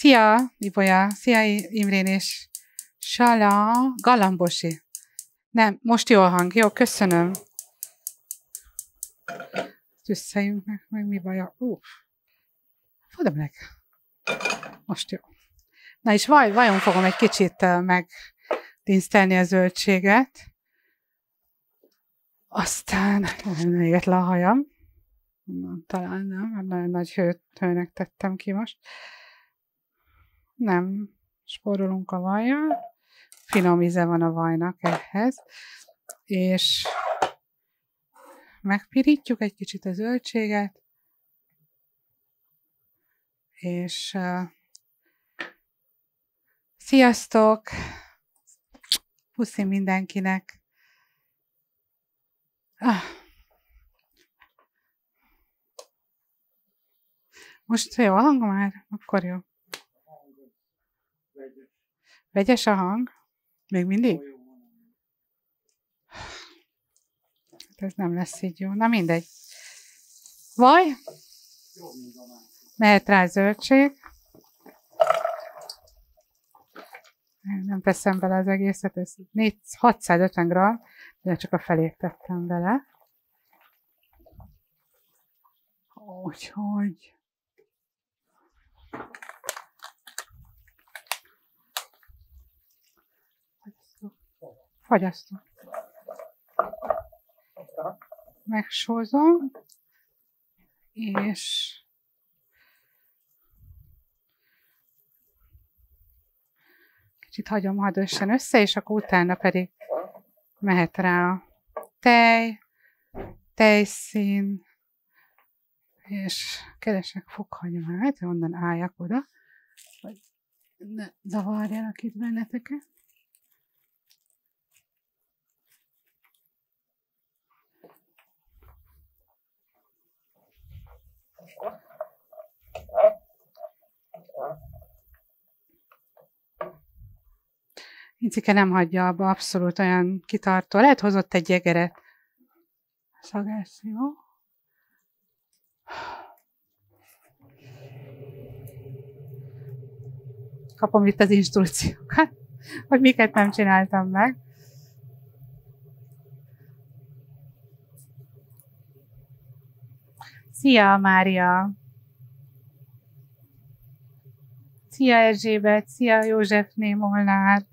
Szia, Ibolya! Szia, Imrén és Sala Galambosi. Nem, most jó a hang. Jó, köszönöm. Tüsszeljünk meg mi baja. Fodom meg. Most jó. Na és vajon fogom egy kicsit megtinsztelni a zöldséget. Aztán nem éget le a hajam. Talán nem, mert nagyon nagy hőnek tettem ki most. Nem, spórolunk a vajjal. Finom íze van a vajnak ehhez. És megpirítjuk egy kicsit a zöldséget. És sziasztok! Puszi mindenkinek! Most jó a hang már? Akkor jó. Vegyes a hang? Még mindig? Ez nem lesz így jó. Na mindegy. Vaj? Mehet rá zöldség. Nem teszem bele az egészet, ez 650 g, de csak a felét tettem bele. Úgyhogy... Fagyasztó. Megsózom, és kicsit hagyom, hadd össen össze, és akkor utána pedig mehet rá a tej, tejszín, és keresek fokhagymát, onnan álljak oda, hogy ne zavarjanak itt benneteket. Incike nem hagyja abba, abszolút olyan kitartó. Lehet hozott egy jegeret. Szagász, jó? Kapom itt az instrukciókat, hogy miket nem csináltam meg. Szia, Mária! Szia, Erzsébet! Szia, Józsefné, Molnár!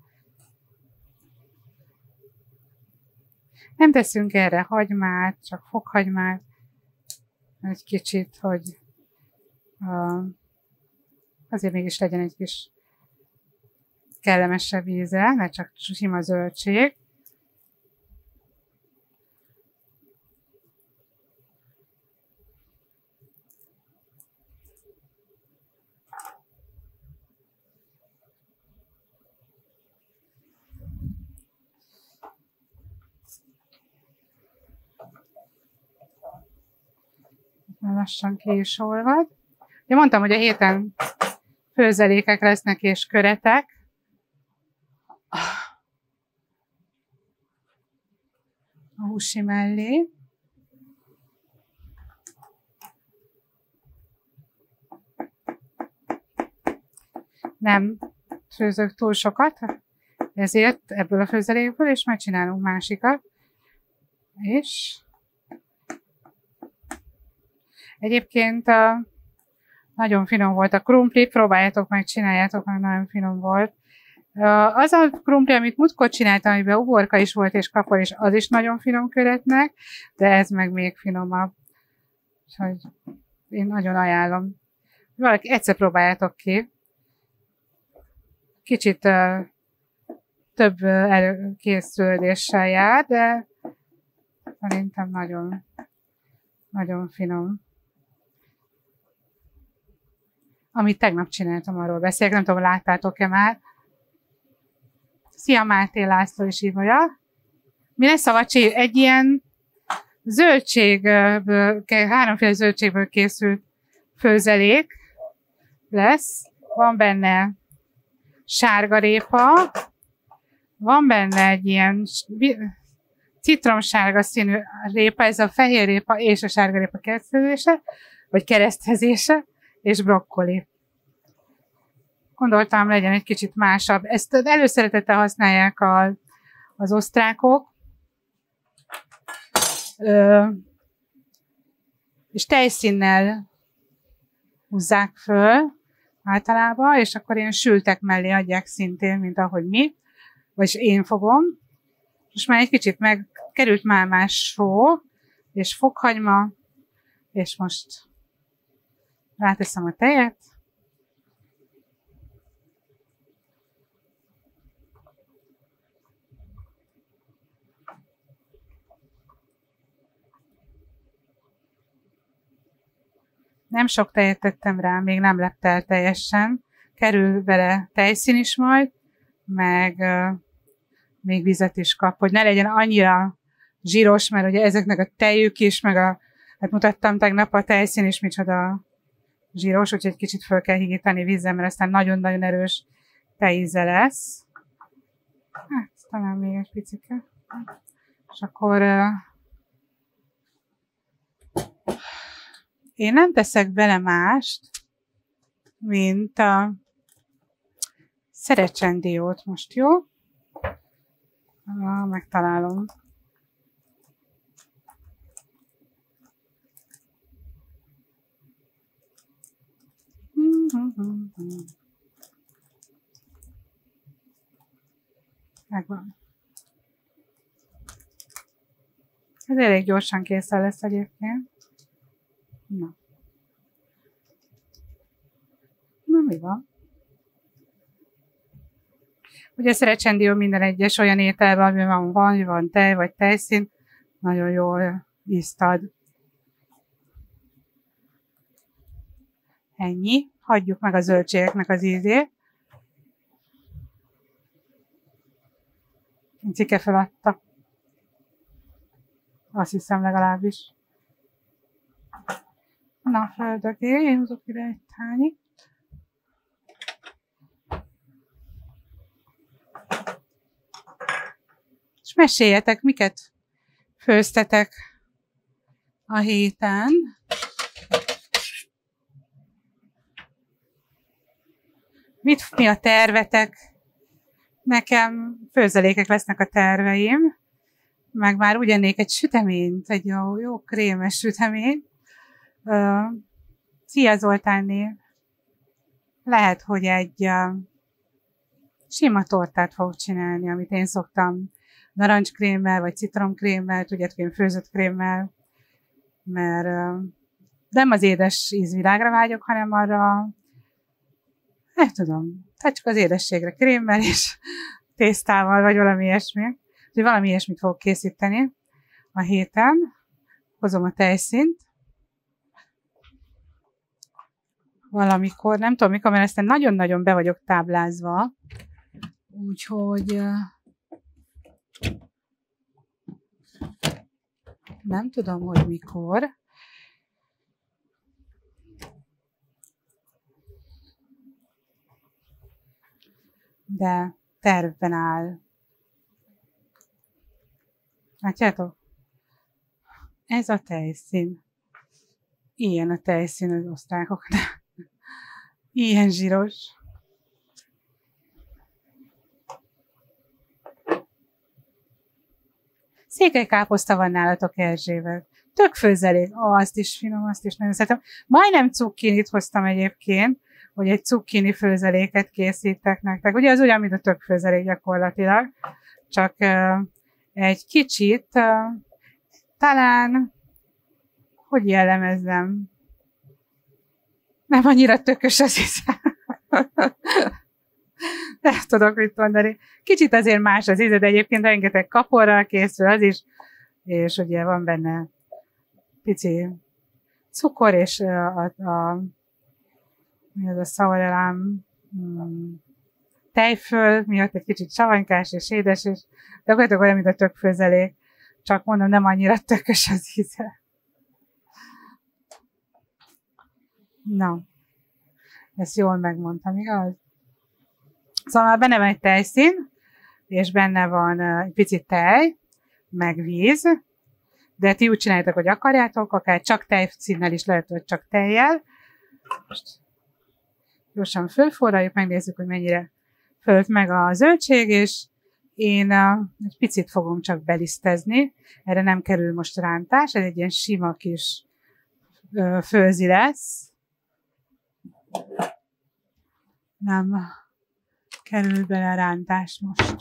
Nem teszünk erre hagymát, csak fokhagymát. Egy kicsit, hogy azért mégis legyen egy kis kellemesebb íze, ne csak sima zöldség. Lassan ki is olvad. Én mondtam, hogy a héten főzelékek lesznek és köretek. A húsi mellé. Nem főzök túl sokat, ezért ebből a főzelékből, és megcsinálunk másikat. És egyébként nagyon finom volt a krumpli, próbáljátok meg, csináljátok meg, nagyon finom volt. Az a krumpli, amit múltkor csináltam, amiben uborka is volt és kapor, és az is nagyon finom köretnek, de ez meg még finomabb. Úgyhogy én nagyon ajánlom. Valaki egyszer próbáljátok ki. Kicsit több előkészüléssel jár, de szerintem nagyon, nagyon finom. Amit tegnap csináltam, arról beszélek, nem tudom, láttátok-e már. Szia, Máté László és Ibolya. Mi lesz a vacsi? Egy ilyen zöldségből, háromféle zöldségből készült főzelék lesz. Van benne sárgarépa, van benne egy ilyen citromsárga színű répa, ez a fehér répa és a sárgarépa keresztezése, vagy keresztezése, és brokkoli. Gondoltam, legyen egy kicsit másabb. Ezt előszeretettel használják az osztrákok, és tejszínnel húzzák föl általában, és akkor ilyen sültek mellé adják szintén, mint ahogy mi, vagyis én fogom. Most már egy kicsit került málmás só, és fokhagyma, és most ráteszem a tejet. Nem sok tejet tettem rá, még nem lett el teljesen. Kerül bele tejszín is majd, meg még vizet is kap, hogy ne legyen annyira zsíros, mert ugye ezeknek a tejük is, meg hát mutattam tegnap a tejszín is, micsoda zsíros, úgyhogy egy kicsit föl kell higítani vízzel, mert aztán nagyon-nagyon erős tejíze lesz. Hát, talán még egy picike. És akkor én nem teszek bele mást, mint a szerecsendiót most, jó? Megtalálom. Megvan. Ez elég gyorsan készen lesz egyébként. Na. Na, mi van? Ugye a szerecsendió minden egyes olyan ételben, amiben van tej vagy tejszín, nagyon jól ízt ad. Ennyi. Hagyjuk meg a zöldségeknek az ízét. Cike feladta. Azt hiszem legalábbis. Na, földöké, én hozok ide egy tányit. És meséljetek, miket főztetek a héten. Mi a tervetek? Nekem főzelékek lesznek a terveim, meg már úgy ennék egy süteményt, egy jó krémes süteményt. Szia Zoltánné! Lehet, hogy egy sima tortát fogok csinálni, amit én szoktam narancskrémmel, vagy citromkrémmel, tudjátok, én főzött krémmel, mert nem az édes ízvilágra vágyok, hanem arra, nem tudom, tehát csak az édességre krémmel és tésztával, vagy valami ilyesmi. Úgyhogy valami ilyesmit fogok készíteni a héten. Hozom a tejszínt. Valamikor, nem tudom mikor, mert ezt nagyon-nagyon be vagyok táblázva. Úgyhogy nem tudom, hogy mikor. De tervben áll. Látjátok? Ez a tejszín. Ilyen a tejszín az osztrákoknál. Ilyen zsíros. Székelykáposzta van nálatok, Erzsébet. Tök főzelék. Azt is finom, azt is nagyon szeretem. Majdnem cukkinit hoztam egyébként, hogy egy cukkini főzeléket készítek nektek. Ugye az ugyan, mint a tök főzelék gyakorlatilag. Csak egy kicsit, talán, hogy jellemezzem, nem annyira tökös az íze. Nem tudok mit mondani. Kicsit azért más az íze, de egyébként rengeteg kaporral készül az is, és ugye van benne pici cukor, és mi az a szavarelám tejföl, miatt egy kicsit savanykás és édes, és gyakorlatilag olyan, mint a tökfőzelék. Csak mondom, nem annyira tökös az íze. Na, ezt jól megmondtam, igaz? Szóval benne van egy tejszín, és benne van egy picit tej, meg víz, de ti úgy csináljátok, hogy akarjátok, akár csak tejszínnel is lehet, vagy csak tejjel. Most gyorsan fölforraljuk, megnézzük, hogy mennyire fölt meg a zöldség, és én egy picit fogom csak belisztezni. Erre nem kerül most rántás, ez egy ilyen sima kis főzi lesz. Nem kerül bele rántás most.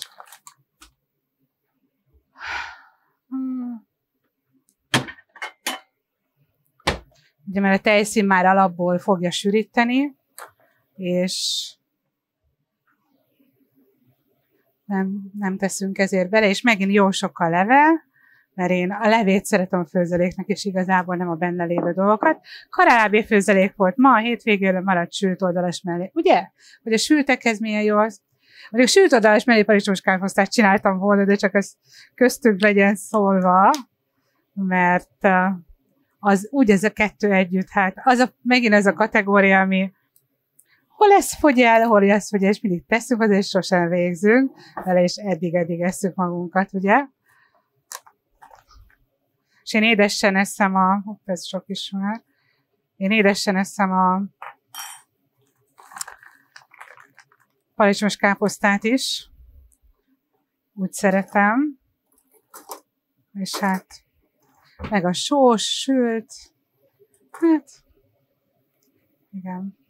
Ugye, mert a tejszín már alapból fogja sűríteni, és nem teszünk ezért bele, és megint jó sok a level, mert én a levét szeretem a főzeléknek, és igazából nem a benne lévő dolgokat. Karálábé főzelék volt ma, a hétvégére maradt sült oldalas mellé. Ugye? Hogy a sültekhez milyen jó az? Mondjuk a sült oldalas mellé paradicsomos káposztát csináltam volna, de csak ez köztünk legyen szólva, mert az úgy ez a kettő együtt, hát megint ez a kategória, ami hol lesz fogyel, hol lesz fogyel, és mindig teszünk hozzá, és sosem végzünk vele, és eddig esszük magunkat, ugye? És én édesen eszem ez sok is már, én édesen eszem a paradicsomos káposztát is, úgy szeretem, és hát meg a sós, sült, hát igen.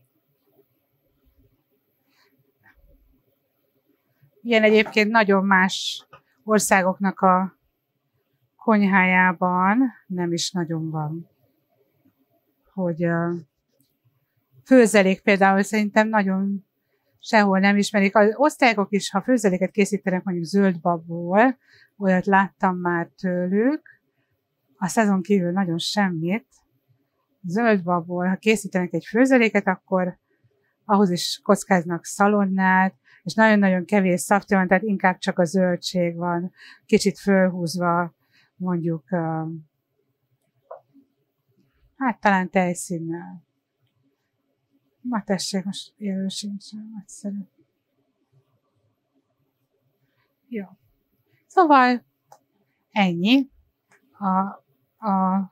Ilyen egyébként nagyon más országoknak a konyhájában nem is nagyon van. Hogy főzelék például szerintem nagyon sehol nem ismerik. Az osztrákok is, ha főzeléket készítenek mondjuk zöldbabból, olyat láttam már tőlük, a szezon kívül nagyon semmit. Zöldbabból, ha készítenek egy főzeléket, akkor ahhoz is kockáznak szalonnát, és nagyon-nagyon kevés szaftja van, tehát inkább csak a zöldség van, kicsit fölhúzva, mondjuk, hát talán tejszínnel. Ma tessék, most élő sincsen, egyszerű. Jó. Szóval ennyi a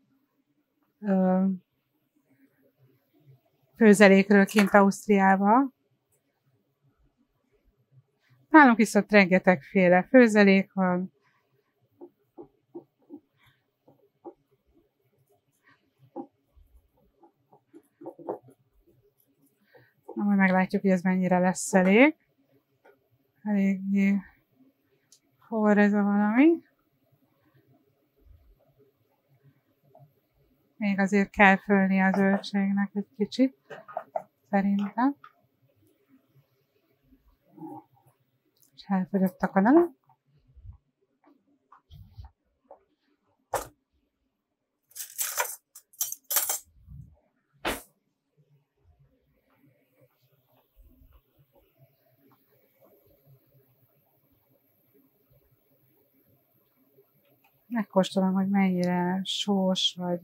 főzelékről kint Ausztriában. Nálunk viszont rengetegféle főzelék van. Na, majd meglátjuk, hogy ez mennyire lesz elég. Eléggé forr ez a valami. Még azért kell fölni a zöldségnek egy kicsit, szerintem. És elfogyott a kanala. Megkóstolom, hogy mennyire sós vagy.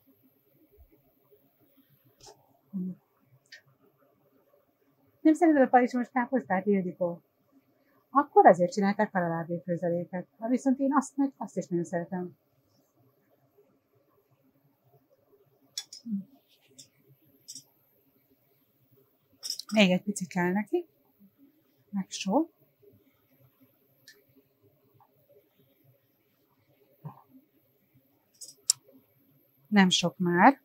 Nem szereted a paradicsomos káposztát, Ildikó? Akkor azért csinálták karálábé főzeléket. Viszont én azt is nagyon szeretem. Még egy picit kell neki. Meg só. Nem sok már.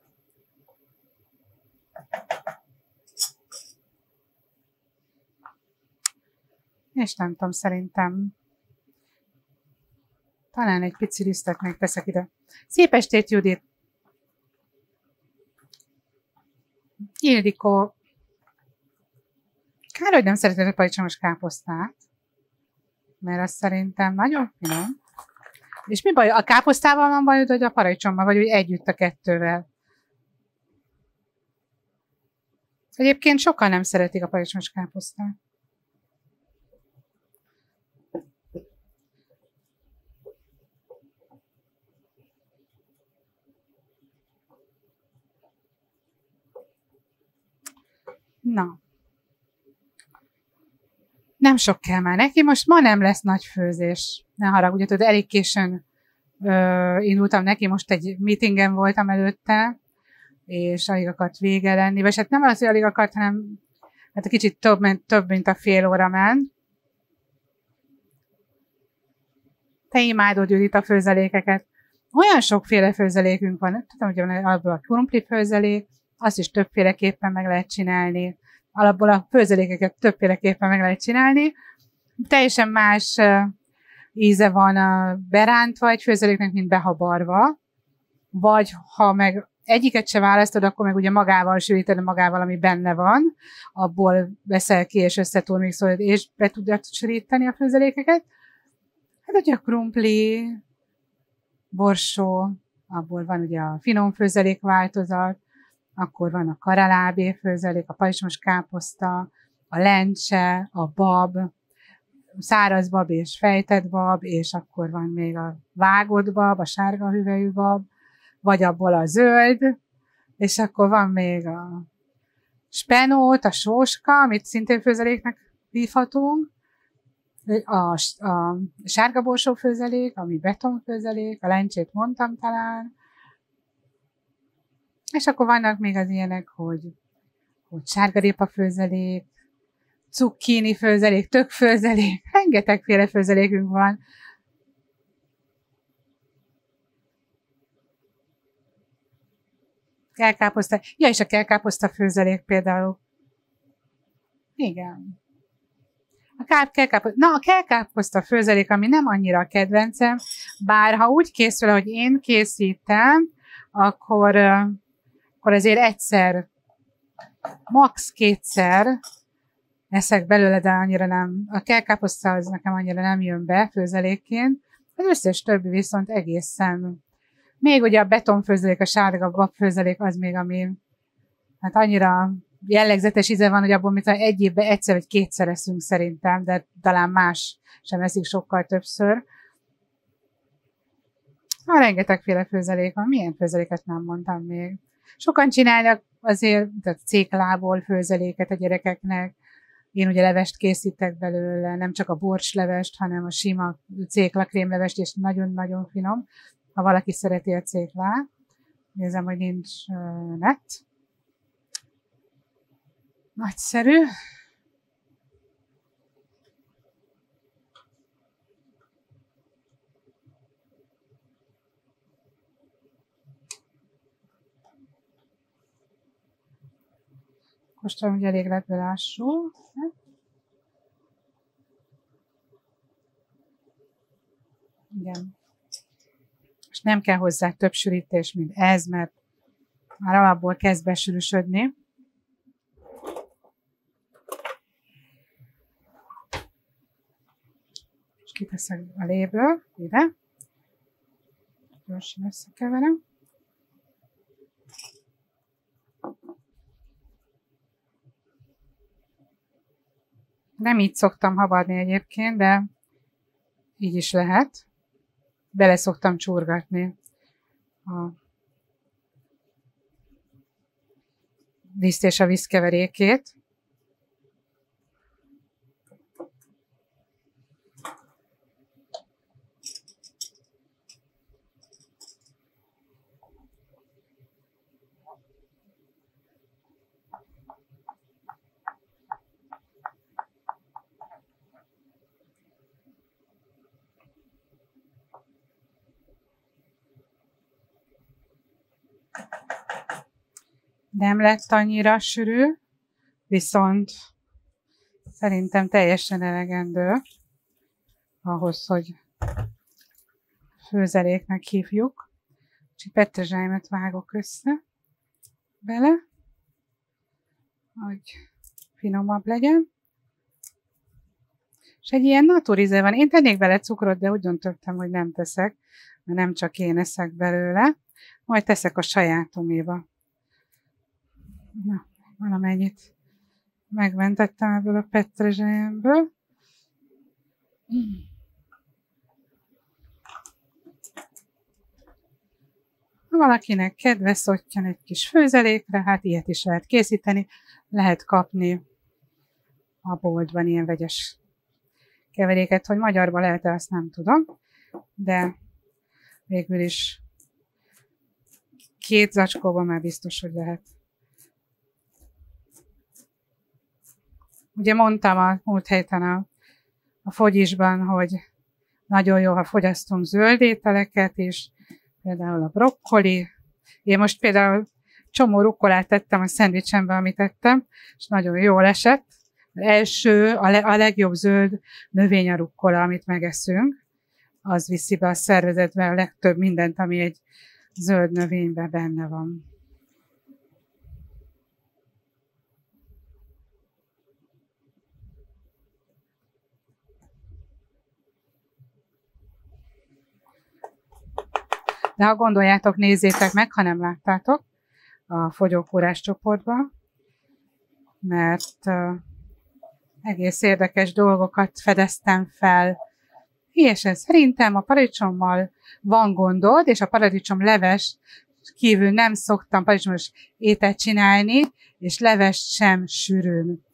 És nem tudom, szerintem talán egy pici lisztet még teszek ide. Szép estét, Judit! Ildikó, kár, hogy nem szereted a paradicsomos káposztát, mert az szerintem nagyon finom. És mi baj? A káposztával van bajod, vagy a paradicsommal, vagy úgy együtt a kettővel? Egyébként sokan nem szeretik a paradicsomos káposztát. Na. Nem sok kell már neki, most ma nem lesz nagy főzés. Ne haragudj, tudod, elég későn indultam neki, most egy meetingen voltam előtte, és alig akart vége lenni, vagy hát nem az, hogy alig akart, hanem Hát kicsit több, mint a fél óra ment. Te imádod, Judit, a főzelékeket. Olyan sokféle főzelékünk van. Tudom, hogy van alapból a krumpli főzelék, azt is többféleképpen meg lehet csinálni. Alapból a főzelékeket többféleképpen meg lehet csinálni. Teljesen más íze van a berántva egy főzeléknek, mint behabarva. Vagy ha meg egyiket se választod, akkor meg ugye magával sűríted, magával, ami benne van, abból veszel ki, és összetúrmixolod, és be tudod sűríteni a főzelékeket. Hát ugye a krumpli, borsó, abból van ugye a finom főzelék változat, akkor van a karalábé főzelék, a pajzsmos káposzta, a lencse, a bab, száraz bab és fejtett bab, és akkor van még a vágott bab, a sárga hüvelyű bab, vagy abból a zöld, és akkor van még a spenót, a sóska, amit szintén főzeléknek hívhatunk, a sárga borsó főzelék, ami betonfőzelék, a lencsét mondtam talán, és akkor vannak még az ilyenek, hogy sárgarépa főzelék, cukkini főzelék, tök főzelék, rengetegféle főzelékünk van. Kelkáposzta, ja, és a kelkáposzta főzelék például. Igen. A kelkáposzta főzelék, ami nem annyira a kedvencem, bár ha úgy készül, hogy én készítem, akkor azért egyszer, max. Kétszer eszek belőle, de annyira nem. A kelkáposzta az nekem annyira nem jön be főzelékként. Az összes többi viszont egészen. Még ugye a betonfőzelék, a sárga babfőzelék az még, ami hát annyira jellegzetes íze van, hogy abból mint egy évben egyszer vagy kétszer eszünk szerintem, de talán más sem eszik sokkal többször. Rengetegféle főzelék van. Milyen főzeléket nem mondtam még? Sokan csinálnak azért céklából főzeléket a gyerekeknek. Én ugye levest készítek belőle, nem csak a borcslevest, hanem a sima céklakrémlevest, és nagyon-nagyon finom. Ha valaki szereti a céklát, nézem, hogy nincs net. Nagyszerű. Most hogy elég lett belássó. Igen. És nem kell hozzá több sűrítés, mint ez, mert már alapból kezd besűrűsödni. És kiteszek a léből, ide. Gyorsan összekeverem. Nem így szoktam habarni egyébként, de így is lehet. Bele szoktam csurgatni a vízt és a vízkeverékét. Nem lett annyira sűrű, viszont szerintem teljesen elegendő ahhoz, hogy főzeléknek hívjuk. Csak petrezselymet vágok össze bele, hogy finomabb legyen. És egy ilyen naturize van. Én tennék bele cukrot, de úgy döntöttem, hogy nem teszek, mert nem csak én eszek belőle, majd teszek a sajátoméba. Na, valamennyit megmentettem ebből a petrezselyemből. Ha valakinek kedve szottyan egy kis főzelékre, hát ilyet is lehet készíteni. Lehet kapni a boltban ilyen vegyes keveréket, hogy magyarban lehet-e, azt nem tudom, de végül is 2 zacskóban már biztos, hogy lehet. Ugye mondtam a múlt héten a fogyisban, hogy nagyon jó, ha fogyasztunk zöld ételeket is, például a brokkoli. Én most például csomó rukkolát tettem a szendvicsembe, amit tettem, és nagyon jól esett. Az első, a legjobb zöld növény a rukkola, amit megeszünk. Az viszi be a szervezetbe a legtöbb mindent, ami egy zöld növényben benne van. De ha gondoljátok, nézzétek meg, ha nem láttátok a fogyókúrás csoportban, mert egész érdekes dolgokat fedeztem fel. És szerintem a paradicsommal van gondod, és a paradicsomleves kívül nem szoktam paradicsomos ételt csinálni, és levest sem sűrűn.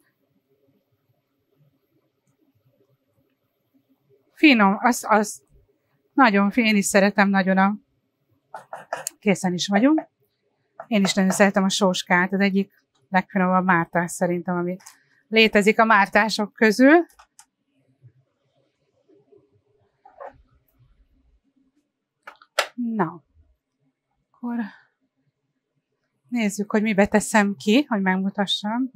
Finom, az nagyon, én is szeretem nagyon készen is vagyunk. Én is nagyon szeretem a sóskát, az egyik legfinomabb mártás szerintem, ami létezik a mártások közül. Na, akkor nézzük, hogy mibe teszem ki, hogy megmutassam.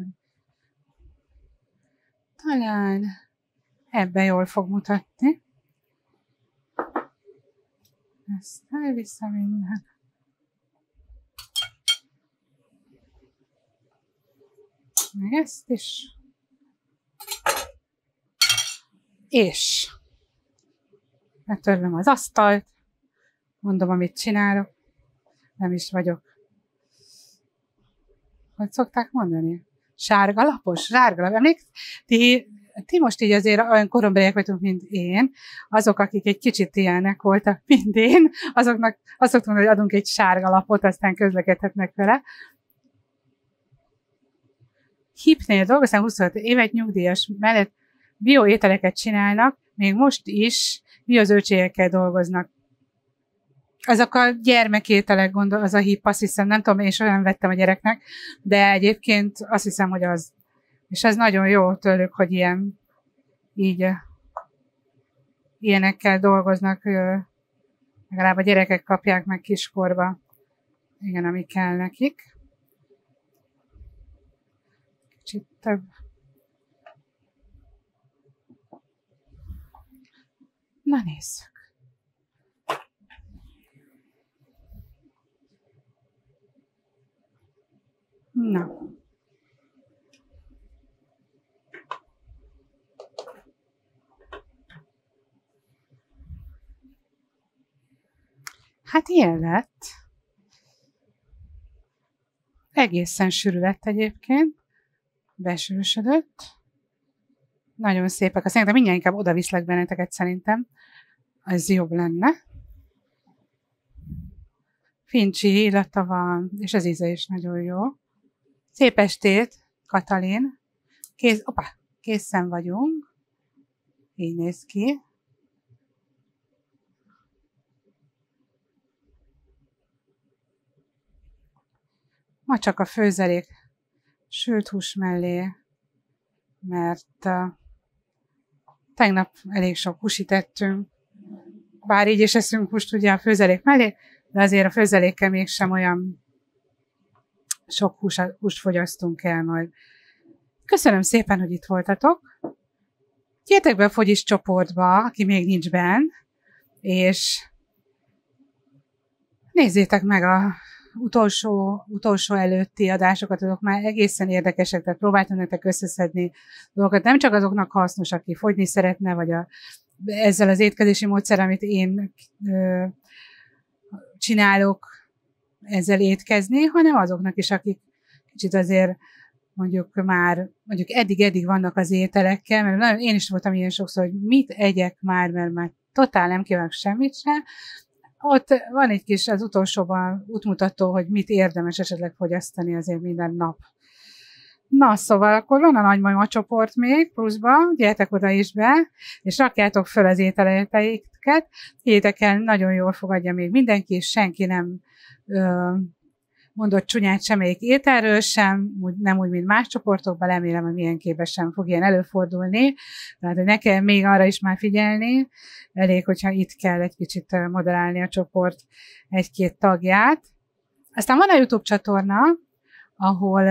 Talán ebbe jól fog mutatni. Ezt elviszem innen. Meg ezt is. És letörlöm az asztalt. Mondom, amit csinálok. Nem is vagyok. Hogy szokták mondani? Sárga lapos? Sárga lapos. Emlékszel? Ti most így azért olyan korombeliek vagytok, mint én. Azok, akik egy kicsit ilyenek voltak, mint én, azoknak azt szoktunk, hogy adunk egy sárga lapot, aztán közlekedhetnek vele. HIP-nél dolgoztam 25 évet, nyugdíjas mellett bioételeket csinálnak, még most is biozöldségekkel dolgoznak. Azok a gyermekételek, az a HIP, azt hiszem, nem tudom, én soha nem vettem a gyereknek, de egyébként azt hiszem, hogy az. És ez nagyon jó tőlük, hogy ilyenekkel dolgoznak, legalább a gyerekek kapják meg kiskorba, igen, ami kell nekik. Kicsit több. Na nézzük. Na. Hát ilyen lett. Egészen sűrű lett egyébként. Besűrűsödött. Nagyon szépek. Azt szerintem mindjárt inkább oda viszlek benneteket szerintem. Ez jobb lenne. Fincsi illata van, és az íze is nagyon jó. Szép estét, Katalin. Készen vagyunk. Így néz ki. Ma csak a főzelék sült hús mellé, mert tegnap elég sok húsit ettünk. Bár így is eszünk húst ugye a főzelék mellé, de azért a főzelékkel mégsem olyan sok húst fogyasztunk el majd. Köszönöm szépen, hogy itt voltatok. Gyertek be a fogyis csoportba, aki még nincs benn, és nézzétek meg a utolsó előtti adásokat, azok már egészen érdekesek, tehát próbáltam nektek összeszedni dolgokat. Nem csak azoknak hasznos, aki fogyni szeretne, vagy ezzel az étkezési módszer, amit én csinálok, ezzel étkezni, hanem azoknak is, akik kicsit azért mondjuk eddig vannak az ételekkel, mert nagyon, én is voltam ilyen sokszor, hogy mit egyek már totál nem kívánok semmit sem. Ott van egy kis az utolsóban útmutató, hogy mit érdemes esetleg fogyasztani azért minden nap. Na, szóval akkor van a nagymama csoport még pluszban, gyertek oda is be, és rakjátok föl az ételeteiket. Higgyétek el, nagyon jól fogadja még mindenki, és senki nem mondott csúnyát semmelyik ételről sem, nem úgy, mint más csoportokban, remélem, hogy milyenképpen sem fog ilyen előfordulni. Tehát, hogy nekem még arra is már figyelni, elég, hogyha itt kell egy kicsit moderálni a csoport egy-két tagját. Aztán van a YouTube csatorna, ahol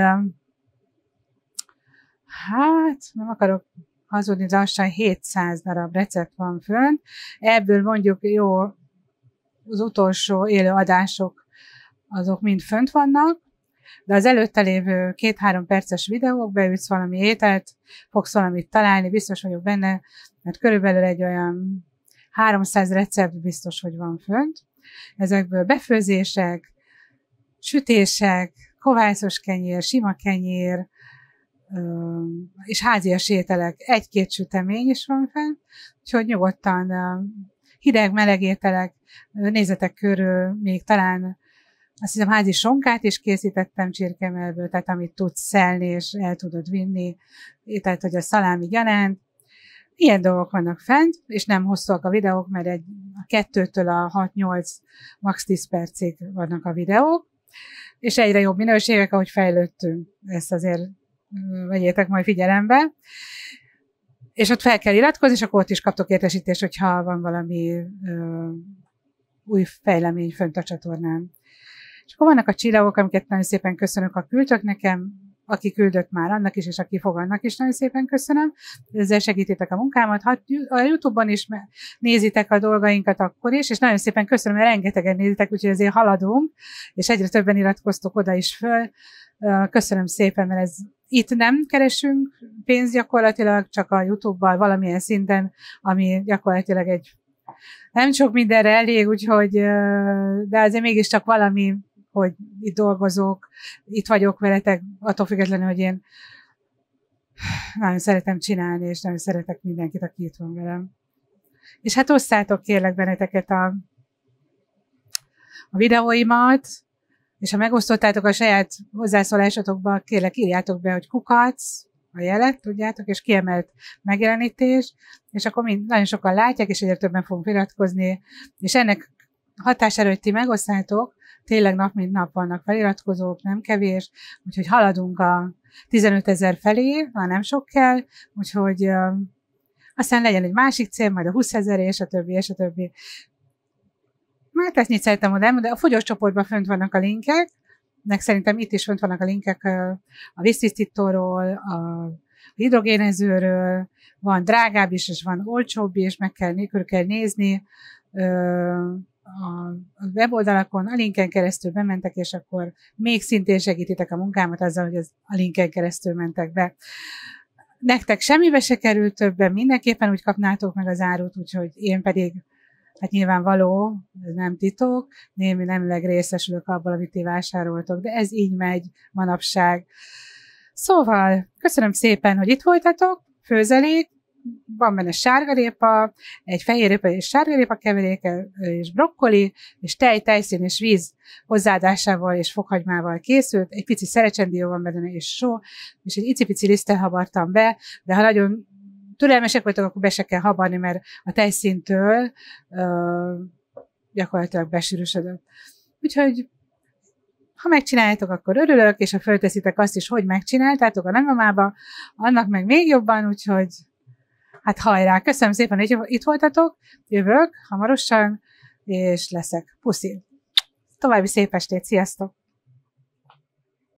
hát nem akarok hazudni, de lassan 700 darab recept van fönn. Ebből mondjuk jó, az utolsó élő adások azok mind fönt vannak, de az előtte lévő 2-3 perces videók, beütsz valami ételt, fogsz valamit találni, biztos vagyok benne, mert körülbelül egy olyan 300 recept biztos, hogy van fönt. Ezekből befőzések, sütések, kovászos kenyér, sima kenyér, és házias ételek, 1-2 sütemény is van fenn, úgyhogy nyugodtan hideg-meleg ételek, nézzetek körül, még talán azt hiszem házi sonkát is készítettem csirkemelből, tehát amit tudsz szelni és el tudod vinni, tehát hogy a szalámi gyanánt. Ilyen dolgok vannak fent, és nem hosszúak a videók, mert a 2-től a 6-8, max. 10 percig vannak a videók, és egyre jobb minőségek, ahogy fejlődtünk. Ezt azért vegyétek majd figyelembe. És ott fel kell iratkozni, és akkor ott is kaptok értesítést, hogyha van valami új fejlemény fönt a csatornán. És akkor vannak a csillagok, amiket nagyon szépen köszönök, ha küldtök nekem, aki küldött már annak is, és aki fog annak is nagyon szépen köszönöm. Ezzel segítitek a munkámat. Ha a YouTube-on is nézitek a dolgainkat akkor is, és nagyon szépen köszönöm, mert rengetegen nézitek, úgyhogy azért haladunk, és egyre többen iratkoztok oda is föl. Köszönöm szépen, mert itt nem keresünk pénzt gyakorlatilag, csak a YouTube-bal valamilyen szinten, ami gyakorlatilag nem sok mindenre elég, úgyhogy, de azért mégiscsak valami, hogy itt dolgozok, itt vagyok veletek, attól függetlenül, hogy én nagyon szeretem csinálni, és nagyon szeretek mindenkit, aki itt van velem. És hát osszátok kérlek benneteket a videóimat, és ha megosztottátok a saját hozzászólásotokba, kérlek írjátok be, hogy kukac, a jelet, tudjátok, és kiemelt megjelenítés, és akkor nagyon sokan látják, és egyre többen fogunk feliratkozni, és ennek hatására, hogy ti megosztátok, tényleg nap mint nap vannak feliratkozók, nem kevés, úgyhogy haladunk a 15 000 felé, már nem sok kell, úgyhogy aztán legyen egy másik cél, majd a 20 000, és a többi, és a többi. Hát ezt nyit szerettem oda elmondani, de a fogyós csoportban fönt vannak a linkek, szerintem itt is fönt vannak a linkek a víztisztítóról, a hidrogénezőről, van drágább is, és van olcsóbb is, körül kell nézni a weboldalakon, a linken keresztül bementek, és akkor még szintén segítitek a munkámat azzal, hogy a linken keresztül mentek be. Nektek semmibe se került többen, mindenképpen úgy kapnátok meg az árut, úgyhogy én pedig, hát nyilvánvaló, ez nem titok, némileg részesülök abból, amit ti vásároltok, de ez így megy manapság. Szóval, köszönöm szépen, hogy itt voltatok, főzelék, van benne sárgarépa, egy fehérrépa és sárgarépa keveréke, és brokkoli, és tejszín és víz hozzáadásával és fokhagymával készült, egy pici szerecsendió van benne, és só, és egy icipici lisztet habartam be, de ha nagyon türelmesek vagytok, akkor be se kell habarni, mert a tejszíntől gyakorlatilag besűrűsödött. Úgyhogy ha megcsináljátok, akkor örülök, és ha fölteszitek azt is, hogy megcsináltátok a nagymamába, annak meg még jobban, úgyhogy hát hajrá! Köszönöm szépen, hogy itt voltatok, jövök hamarosan, és leszek. Puszi! További szép estét, sziasztok!